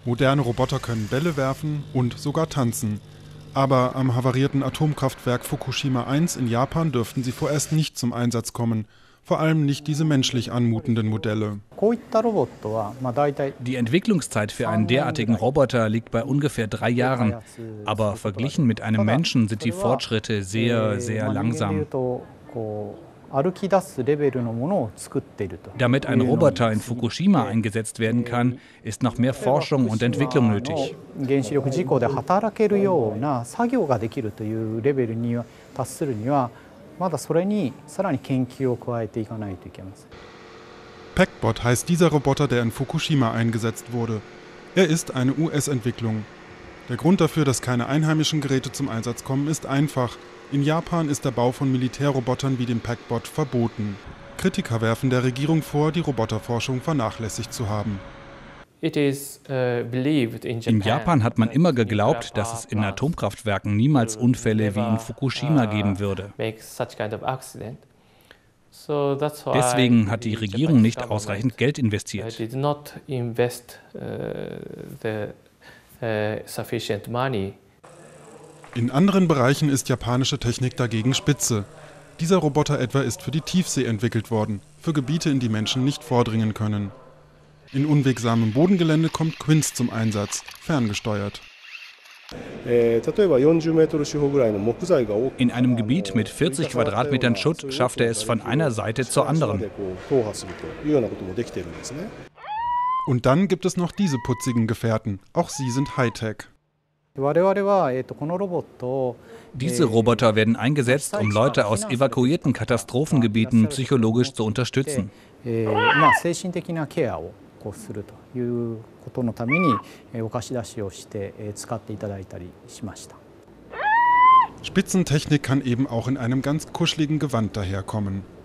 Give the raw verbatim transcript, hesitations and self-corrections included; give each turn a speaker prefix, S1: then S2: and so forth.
S1: Moderne Roboter können Bälle werfen und sogar tanzen. Aber am havarierten Atomkraftwerk Fukushima eins in Japan dürften sie vorerst nicht zum Einsatz kommen. Vor allem nicht diese menschlich anmutenden Modelle.
S2: Die Entwicklungszeit für einen derartigen Roboter liegt bei ungefähr drei Jahren. Aber verglichen mit einem Menschen sind die Fortschritte sehr, sehr langsam. Damit ein Roboter in Fukushima eingesetzt werden kann, ist noch mehr Forschung und Entwicklung nötig.
S1: Packbot heißt dieser Roboter, der in Fukushima eingesetzt wurde. Er ist eine U S-Entwicklung. Der Grund dafür, dass keine einheimischen Geräte zum Einsatz kommen, ist einfach. In Japan ist der Bau von Militärrobotern wie dem Packbot verboten. Kritiker werfen der Regierung vor, die Roboterforschung vernachlässigt zu haben.
S2: In Japan hat man immer geglaubt, dass es in Atomkraftwerken niemals Unfälle wie in Fukushima geben würde. Deswegen hat die Regierung nicht ausreichend Geld investiert.
S1: In anderen Bereichen ist japanische Technik dagegen spitze. Dieser Roboter etwa ist für die Tiefsee entwickelt worden, für Gebiete, in die Menschen nicht vordringen können. In unwegsamem Bodengelände kommt Quince zum Einsatz, ferngesteuert.
S2: In einem Gebiet mit vierzig Quadratmetern Schutt schafft er es von einer Seite zur anderen.
S1: Und dann gibt es noch diese putzigen Gefährten. Auch sie sind Hightech.
S2: Diese Roboter werden eingesetzt, um Leute aus evakuierten Katastrophengebieten psychologisch zu unterstützen.
S1: Spitzentechnik kann eben auch in einem ganz kuscheligen Gewand daherkommen.